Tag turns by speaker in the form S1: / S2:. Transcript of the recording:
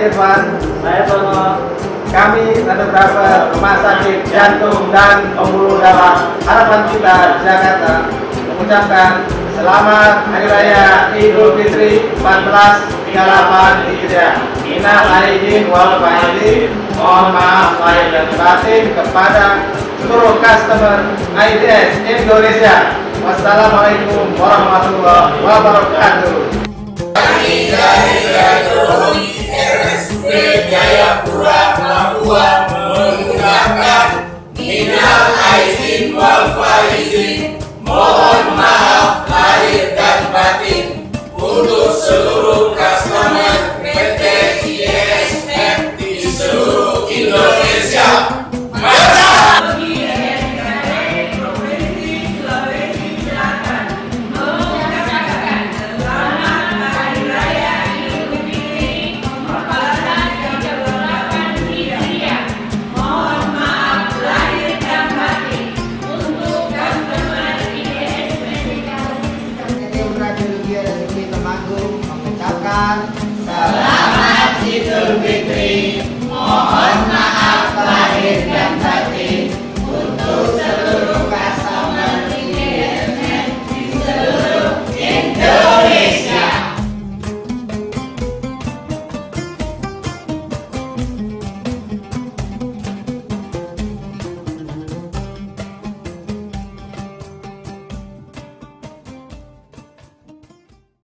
S1: Irfan.
S2: Saya Tono.
S1: Kami beberapa rumah sakit jantung dan pembuluh darah Harapan Kita Jakarta mengucapkan selamat Hari Raya Idul Fitri 1438 Hijriah. Minal aidin wal faizin. Mohon maaf lahir dan batin kepada seluruh customer AIDS Indonesia. Wassalamualaikum warahmatullahi wabarakatuh.
S3: Kami dari RSUD Jayapura Papua mengucapkan minal aidin wal faizin.